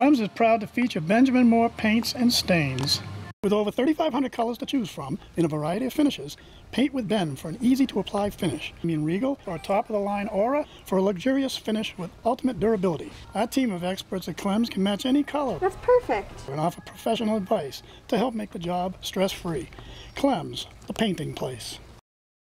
Klem's is proud to feature Benjamin Moore paints and stains. With over 3,500 colors to choose from in a variety of finishes, paint with Ben for an easy-to-apply finish. Regal for a top-of-the-line aura for a luxurious finish with ultimate durability. Our team of experts at Klem's can match any color. That's perfect. And offer professional advice to help make the job stress-free. Klem's, the painting place.